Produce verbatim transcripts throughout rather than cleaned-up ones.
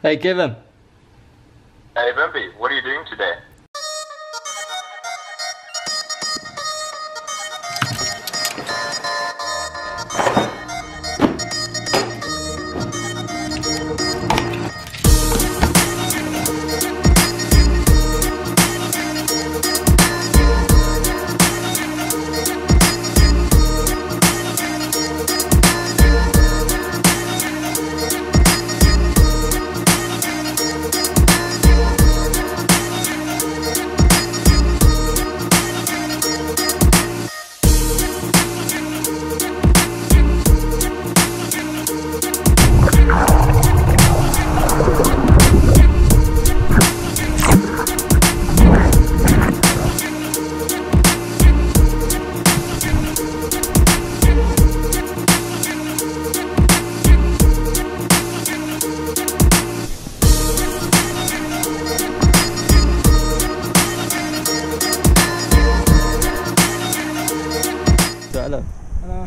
Hey Kevin. Hey Wimpy, what are you doing today? Hello. Hello.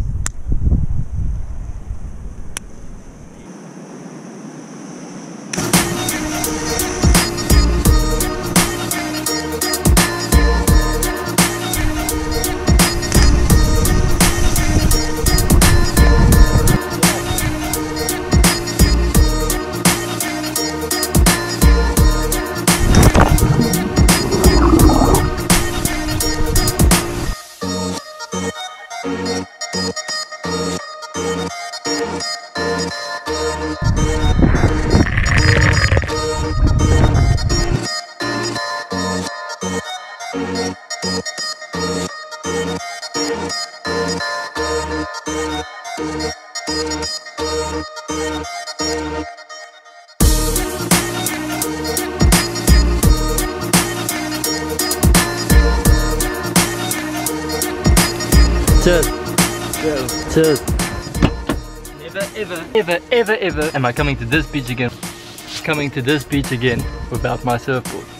Cheers. Cheers. Cheers. Never, ever, ever, ever, ever am I coming to this beach again. Coming to this beach again without my surfboard.